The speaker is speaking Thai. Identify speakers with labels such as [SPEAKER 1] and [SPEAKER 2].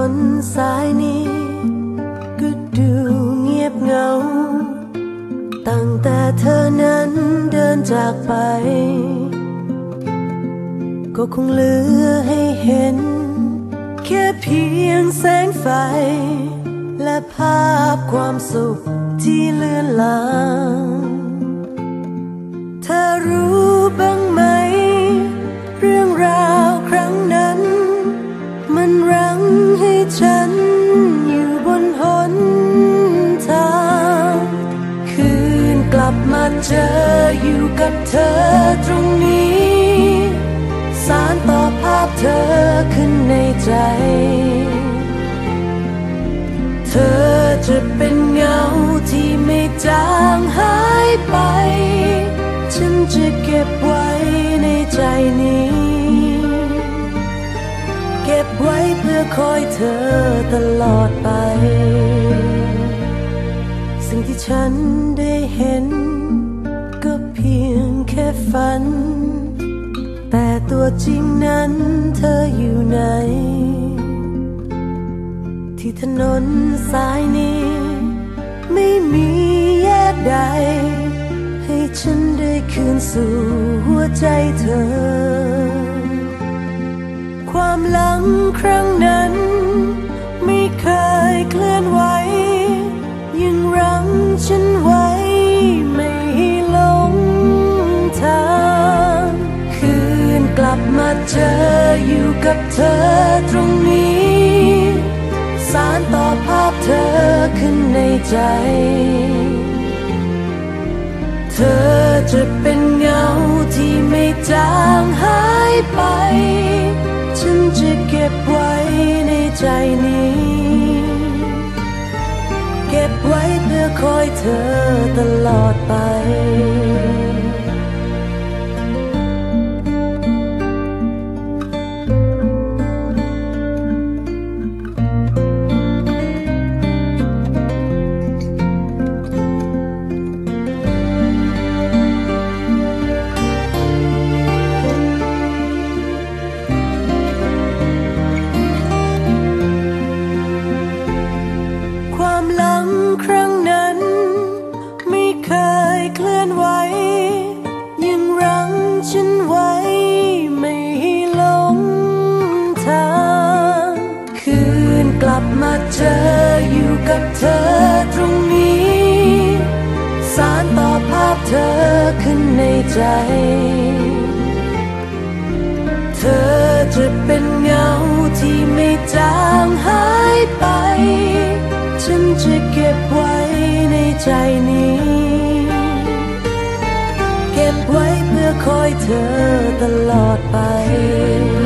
[SPEAKER 1] นสายนี้ก็ดูเงียบเหงาตั้งแต่เธอนั้นเดินจากไปก็คงเหลือให้เห็นแค่เพียงแสงไฟและภาพความสุขที่เลือนลางเธอรู้บ้างไหมเรื่องราวครั้งนั้นมันรั้งให้ฉันอยู่บนหนทางคืนกลับมาเจออยู่กับเธอตรงนี้สานต่อภาพเธอขึ้นในใจเธอจะเป็นเงาที่ไม่จางหายไปฉันจะเก็บไว้ในใจนี้เก็บไว้เพื่อคอยเธอตลอดไปสิ่งที่ฉันได้เห็นก็เพียงแค่ฝันแต่ตัวจริงนั้นเธออยู่ไหนที่ถนนสายนี้ไม่มีแยกใดให้ฉันได้คืนสู่หัวใจเธอความหลังครั้งนั้นไม่เคยเคลื่อนไหวยังรั้งฉันไว้ไม่ให้หลงทางคืนกลับมาเจออยู่กับเธอตรงนี้สานต่อภาพเธอขึ้นในใจเธอจะเป็นเงาที่ไม่จางหายไปฉันจะเก็บไว้ในใจนี้เก็บไว้เพื่อคอยเธอตลอดไปมาเจออยู่กับเธอตรงนี้สานต่อภาพเธอขึ้นในใจเธอจะเป็นเงาที่ไม่จางหายไปฉันจะเก็บไว้ในใจนี้เก็บไว้เพื่อคอยเธอตลอดไป